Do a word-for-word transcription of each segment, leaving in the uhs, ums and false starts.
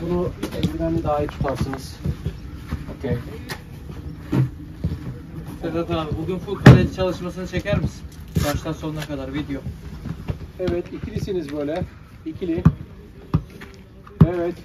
Bunu eldivenle daha iyi tutarsınız. Okey. Sedat abi bugün full kaleci çalışmasını çeker misin? Baştan sonuna kadar video. Evet, ikilisiniz böyle. İkili. Evet.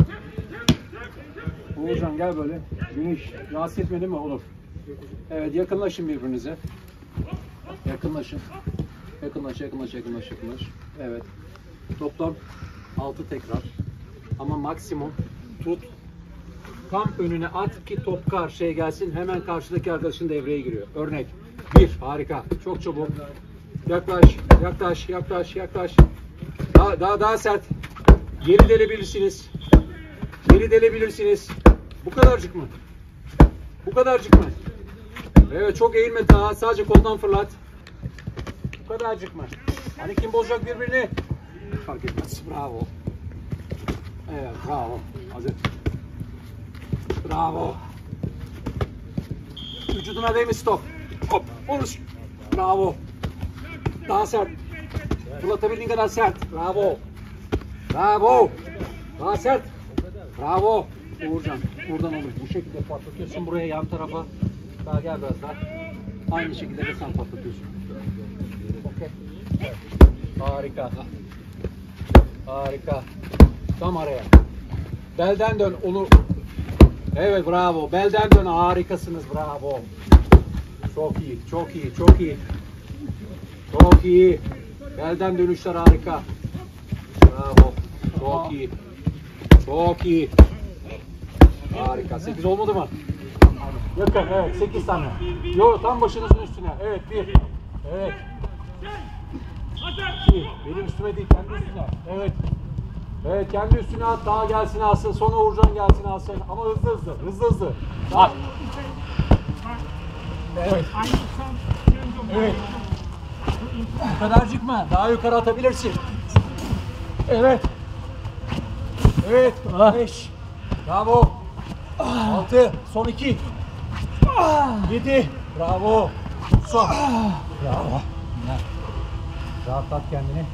Uğurcan gel böyle. Güneş rahatsız etmedi mi? Olur. Evet, yakınlaşın birbirinize. Yakınlaşın. Yakınlaş, yakınlaş, yakınlaş, yakınlaş. Evet. Toplam altı tekrar. Ama maksimum tut. Tam önüne at ki top karşıya gelsin. Hemen karşıdaki arkadaşın devreye giriyor. Örnek. Bir. Harika. Çok çabuk. Yaklaş, yaklaş, yaklaş, yaklaş. Daha, daha, daha sert. Geri delebilirsiniz. Geri delebilirsiniz. Bu kadarcık mı? Bu kadarcık mı? Evet, çok eğilme daha. Sadece koldan fırlat. Bu kadarcık mı? Hani kim bozacak birbirini? Fark etmez. Bravo. Evet, bravo. Hazır. Bravo. Vücuduna değme, stop. Hop, olur. Bravo. Daha sert. Fırlatabildiğin kadar sert. Bravo. Bravo. Daha sert. Bravo. Uğurcan, buradan olur. Bu şekilde patlatıyorsun buraya, yan tarafa. Daha gel biraz daha. Aynı şekilde de sen patlatıyorsun. Okey. Harika. Harika. Tam araya. Belden dön onu. Evet, bravo. Belden dön. Harikasınız. Bravo. Çok iyi. Çok iyi. Çok iyi. Çok iyi. Belden dönüşler harika. Bravo. Çok iyi. Çok iyi. Harika. sekiz olmadı mı? Yakın. Evet. sekiz tane. Yok, tam başınızın üstüne. Evet. bir. Evet. iki. Benim üstüme değil. Kendi üstüne. Evet. Evet. Kendi üstüne at. Daha gelsin alsın. Sonra Uğurcan gelsin alsın. Ama hızlı hızlı. Hızlı hızlı. At. Evet. Evet. Bu kadarcık mı? Daha yukarı atabilirsin. Evet. Evet. beş. Bravo. altı. Son iki. yedi. Bravo. Son. Bravo. Rahatlat kendini.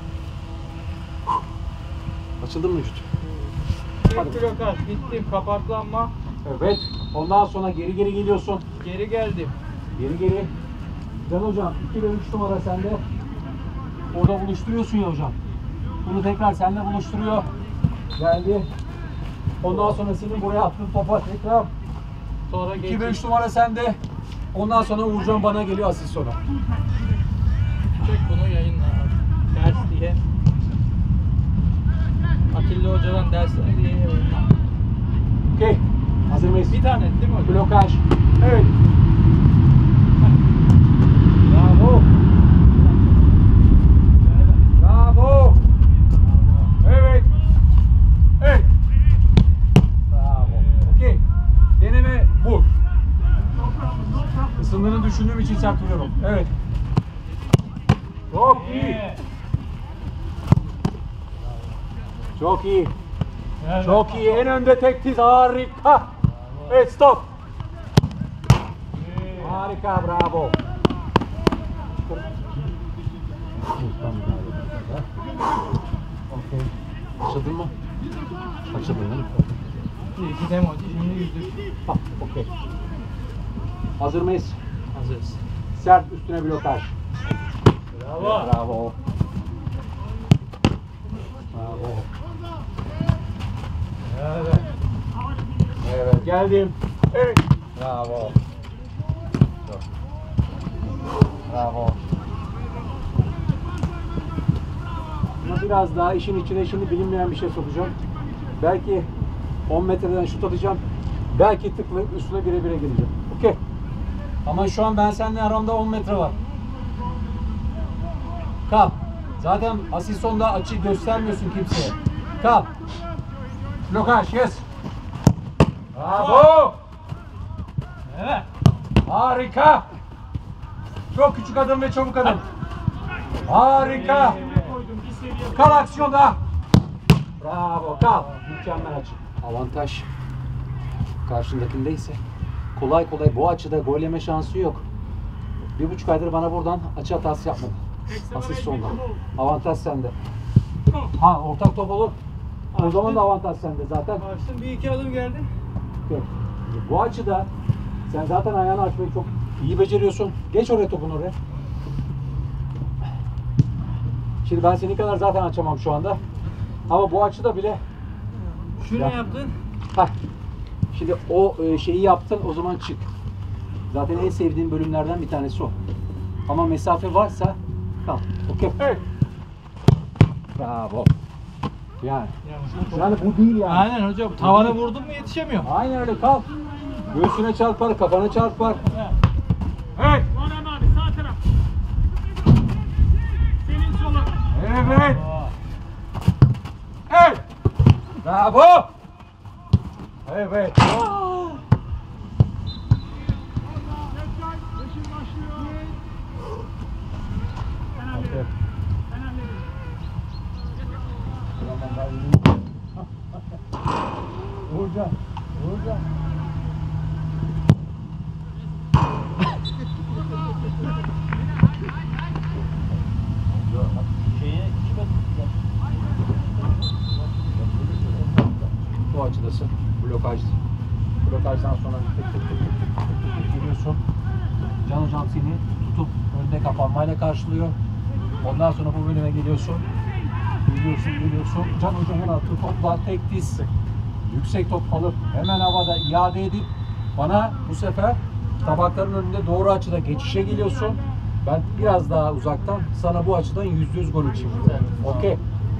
Açıldın mı vücut? Hadi. Blokaj gittim, kapaklanma. Evet. Ondan sonra geri geri geliyorsun. Geri geldim. Geri geri. Can hocam iki ve üç numara sende. Orada buluşturuyorsun ya hocam. Bunu tekrar seninle buluşturuyor. Geldi. Ondan sonra senin buraya attığın topa tekrar. Sonra iki ve üç numara sende. Ondan sonra Uğurcan bana geliyor asist sonra. Çek bunu yayınla. Ders diye. Atilla Hoca'dan dersler diye yayınla. Okey. Hazır mıyız? Bir tane değil mi? Blokaj. Evet. Bravo. Bravo. Evet. Evet. Bravo. Okey. Deneme bu. Isındığını düşündüğüm için sert vuruyorum. Evet. Çok iyi. Çok iyi. Çok iyi. En önde tek diz. Harika. Evet, stop. Harika, bravo. Okey. Açıldın mı? Açıldın değil mi? Bir iki demo, şimdi yüzdük. Bak, okey. Hazır mıyız? Hazırız. Sert üstüne blokaj. Bravo. Bravo. Bravo. Evet. Evet, geldim. Evet. Bravo. Bravo. Ama biraz daha işin içine şimdi bilinmeyen bir şey sokacağım. Belki on metreden şut atacağım. Belki tıklayıp üstüne bire bire geleceğim. Okey. Ama şu an ben seninle aramda on metre var. Kal. Zaten asistonda açı göstermiyorsun kimseye. Kal. Blokaj, yes. Bravo. Evet. Harika. Çok küçük adım ve çabuk adım. Harika. Kal aksiyonda. Bravo, kal. Mükemmel açı. Avantaj karşındakindeyse kolay kolay bu açıda gol yeme şansı yok. Bir buçuk aydır bana buradan açı hatası yapmadı. Asist sonunda. Avantaj sende. Ha, ortak top olur. O zaman da avantaj sende zaten. Açtım, bir iki adım geldi. Yok. Bu açıda sen zaten ayağını açmayı çok iyi beceriyorsun. Geç oraya, topun oraya. Şimdi ben senin kadar zaten açamam şu anda. Ama bu açıda bile. Şunu Ya. yaptın. Heh. Şimdi o e, şeyi yaptın, o zaman çık. Zaten en sevdiğim bölümlerden bir tanesi o. Ama mesafe varsa tamam. Okey. Evet. Bravo. Yani. Yani bu değil yani. Aynen hocam. Tavana vurdun mu yetişemiyor. Aynen öyle, kal. Göğsüne çarpar, kafana çarpar. Evet. Orhan abi sağ taraf. Senin solun. Evet. Evet. Bravo. Evet. Yeşil başlıyor. Ben hallederim. Ben hallederim. Uğurcan. Uğurcan. Bu açıdasın. Blokaj. Blokajdan sonra tık tık tık tık tık tık tık giriyorsun. Can hocam seni tutup önüne kapanmayla karşılıyor. Ondan sonra bu bölüme geliyorsun. Geliyorsun, geliyorsun. Can hocamın attığı topla tek diz. Yüksek top alıp hemen havada iade edip bana bu sefer tabakların önünde doğru açıda geçişe geliyorsun. Ben biraz daha uzaktan sana bu açıdan yüzde yüz gol için. Okey.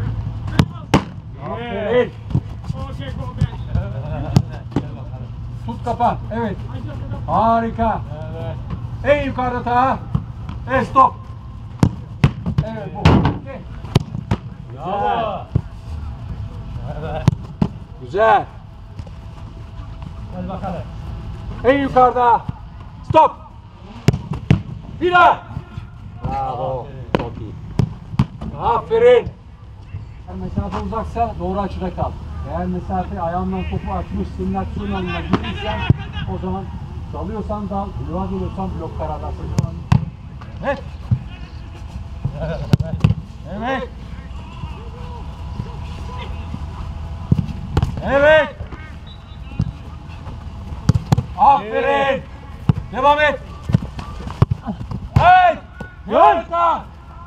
Aferin. Okey go be. Tut kapan. Evet. Harika. En yukarıda ta. Evet, stop. Evet bu. Okay. Güzel. Güzel. Hadi bakalım. En yukarıda. Stop. Bir daha. Bravo. Çok iyi. Aferin. Eğer mesafe uzaksa doğru açıda kal. Eğer mesafe ayağından topu açmış, senin aksiyonun yanına girdiysen o zaman dalıyorsan dal, bloğa geliyorsan blok kararlarsın. Evet. Evet. Evet. Aferin. Devam et. Evet. Harika.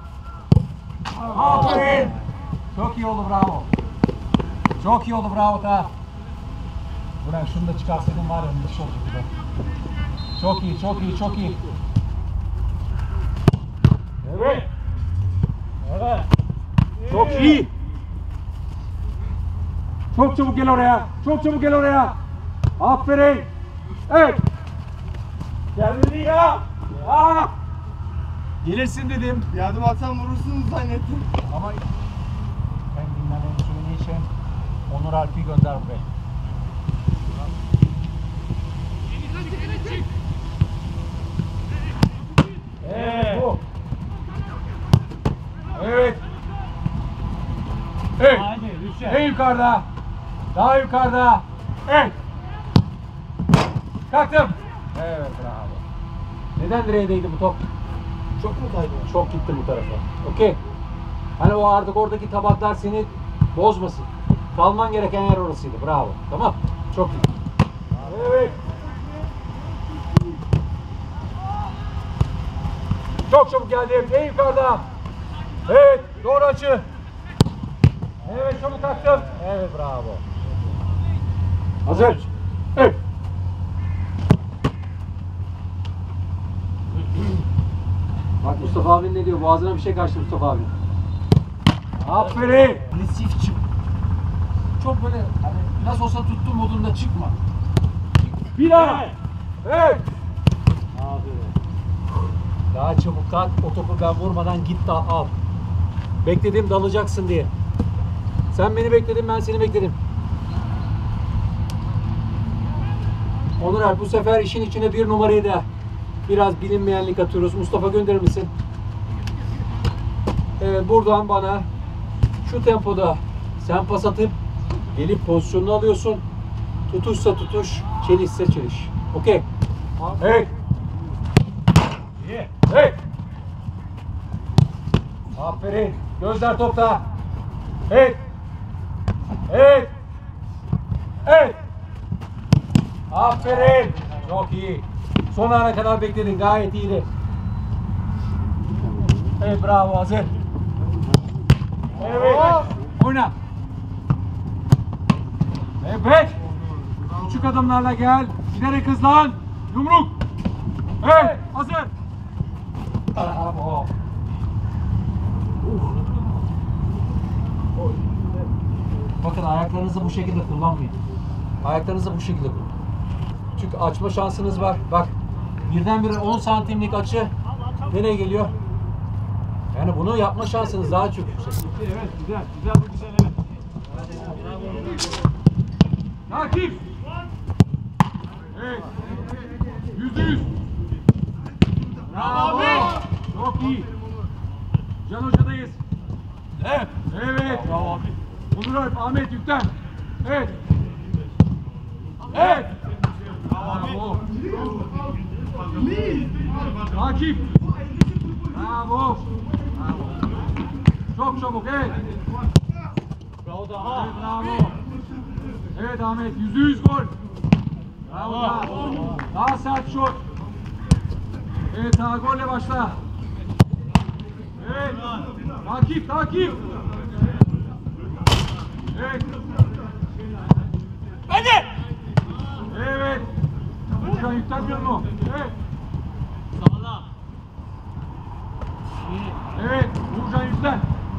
Aferin. Çok iyi oldu, bravo. Çok iyi oldu, bravo ta. Burak şunu da çıkarsaydın var ya, müthiş olacaktı. Çok iyi, çok iyi, çok iyi. Evet. Evet. Çok iyi. Çok çabuk gel oraya. Çok çabuk gel oraya. Aferin. Evet. Kendini ya. Aa. Gelirsin dedim. Yardım atsam vurursunuz zannettim. Ama ben dinlemenin suyunu için Onur Alp'i gönder buraya. Evet. Bu. Evet. Evet. Hadi Rüşen. En yukarıda. Daha yukarıda. Evet. Kalktım. Evet, bravo. Neden direğe değdi bu top? Çok mu kaydı? Çok gitti bu tarafa. Okey. Hani o artık oradaki tabaklar seni bozmasın. Kalman gereken yer orasıydı. Bravo. Tamam. Çok iyi. Evet. Çok çabuk geldim. En yukarıda. Evet. Doğru açı. Evet. Çabuk taktım. Evet. Bravo. Hazır. Evet. Bak Mustafa abin ne diyor? Boğazına bir şey kaçtı Mustafa abin. Aferin. Agresif çık. Çok böyle hani nasıl olsa tuttum modunda çıkma. Bir daha. Evet. Aferin. Daha çabuk kalk. O topu ben vurmadan git da al. Bekledim dalacaksın diye. Sen beni bekledin, ben seni bekledim. Onur abi bu sefer işin içine bir numarayı da biraz bilinmeyenlik atıyoruz. Mustafa gönderir misin? Evet, buradan bana şu tempoda sen pas atıp gelip pozisyonunu alıyorsun. Tutuşsa tutuş, çelişse çeliş. Okey. Evet. Evet. Aferin. Gözler topta. Evet. Evet. Evet. Aferin. Çok iyi. Son ana kadar bekledin. Gayet iyiydi. Evet, bravo. Hazır. Evet. Oyna. Evet. Küçük adımlarla gel. Giderek hızlan. Yumruk. Evet. Hazır. Bravo. Bakın ayaklarınızı bu şekilde kullanmayın. Ayaklarınızı bu şekilde kullanın. Çünkü açma şansınız var. Bak birdenbire on santimlik açı nereye geliyor? Yani bunu yapma şansınız daha çok yüksek. Evet, güzel, güzel, bu güzel, evet. Takip. Evet. Yüzde yüz. Bravo. Çok iyi. Can Hoca'dayız. Evet. Evet. Bravo abi. Onur Alp, Ahmet yüklen. Evet. Evet. Bravo. Takip. Bravo. Bravo. Çok çabuk, evet. Bravo daha. Evet, bravo. Evet Ahmet, yüzde yüz gol. Bravo. Daha, daha sert şut. Evet, daha golle başla. Evet. Takip, takip. Evet. Hadi. Evet. Uğurcan yüklenmiyor mu? Evet. Sağlam. Evet. Uğurcan yüklen.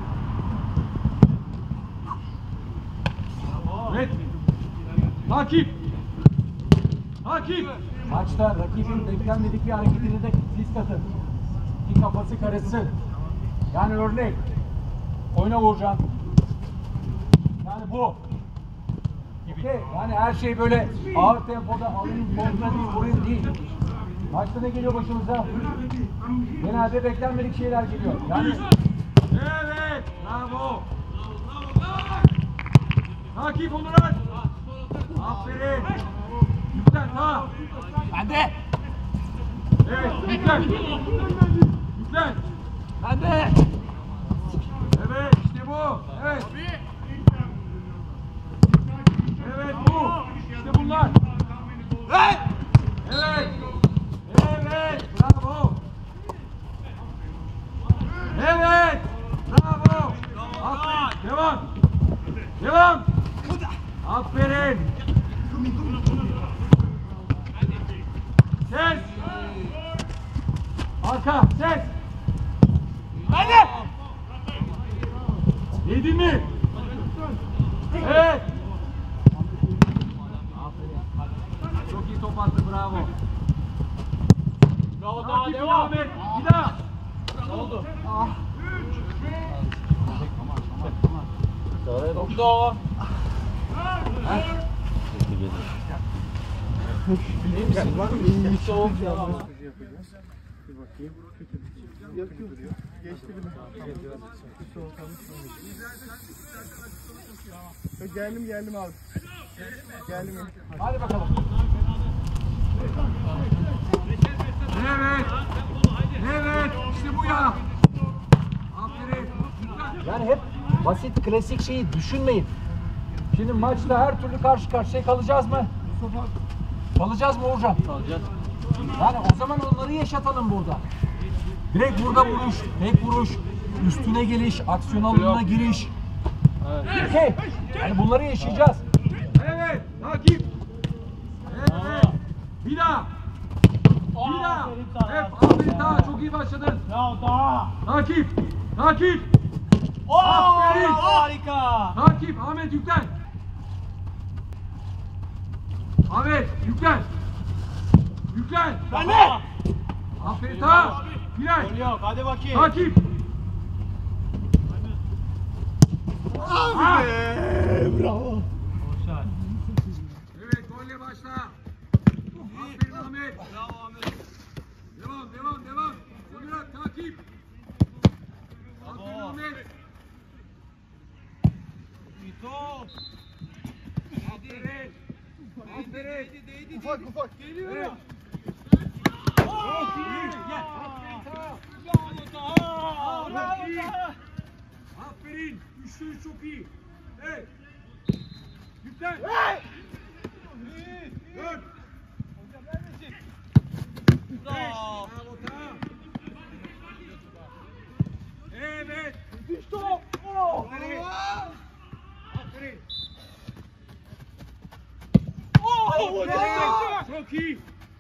Evet. Takip. Takip. Maçta rakibin beklenmedik bir hareketini de disk atın. Ki kafası karışsın. Yani örnek. Oyna Uğurcan. Yani bu. Okay. Yani her şey böyle ağır tempoda alayım, kontrol değil, vurayım değil. Maçta ne geliyor başımıza? Genelde beklenmedik şeyler geliyor. Yani... Evet, bravo. Takip Onur Alp. Aferin. Yüklen, daha. Hadi. Evet, yüklen. Yüklen. Hadi. Evet, işte bu. Evet. Evet, bu. İşte bunlar. Evet. Evet. Evet, bravo. Evet, bravo. Aferin, devam. Devam. Aferin. Ses. Arka, ses. Hadi. Yedin mi? Evet. Çok iyi top attı, bravo. Bravo daha Takip devam. Ahmet, bir daha. Ne oldu? Dokuz o. Geldim geldim abi. Geldim. Hadi bakalım. Evet. Evet. İşte bu ya. Aferin. Yani hep basit, klasik şeyi düşünmeyin. Şimdi maçta her türlü karşı karşıya kalacağız mı? Kalacağız mı Uğurcan? Kalacağız. Yani o zaman onları yaşatalım burada. Direkt burada vuruş, tek vuruş, üstüne geliş, aksiyon alanına giriş. Evet. Okey. Yani bunları yaşayacağız. Evet, takip. Evet. Bir daha. Bir daha. Evet, aferin daha. Çok iyi başladın. Bravo daha. Takip. Takip. Aferin. Harika. Takip. Ahmet yüklen. Ahmet yüklen. Yüklen. Ben de. Aferin daha. Bilal. Gol yok. Hadi bakayım. Takip. Abi bravo. Boşver. Evet, golle başla. Aferin Ahmet. Bravo Ahmet. Devam, devam, devam. Murat takip. Aferin Ahmet. İyi top. Aferin. Aferin. Ufak ufak. Geliyor. Evet. Çok iyi. Gel. Aferin Taha. Bravo daha. Bravo iyi. daha. Aferin. Üçlü üç çok iyi. Evet. Yüklen. Dön. Bravo. Bravo, tamam. Evet. Müthiş top. Oh. Aferin. Aferin. Oh, bravo. Çok iyi.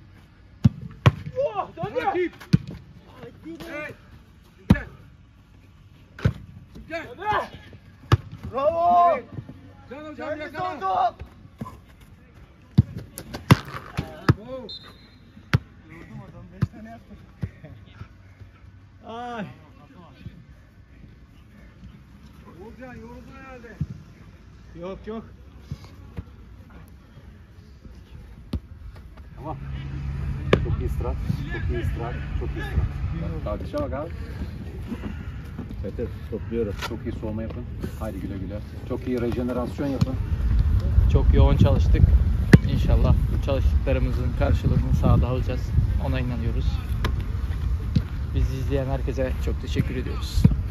Oh, döndü. Rakip. Evet. Yüklen. Yüklen. Bravo. Evet. Can hocam Geldi yakala. son top. Oh. Yoruldum adam. Beş tane yaptım. Ay. Uğurcan yoruldun herhalde. Yok yok. Tamam. Çok iyi istirahat. Çok iyi istirahat. Çok iyi istirahat. Kalkışa bak abi. Evet, evet, topluyorum. Çok iyi soğuma yapın. Haydi güle güle. Çok iyi rejenerasyon yapın. Çok yoğun çalıştık. İnşallah bu çalıştıklarımızın karşılığını sahada alacağız. Ona inanıyoruz. Bizi izleyen herkese çok teşekkür ediyoruz.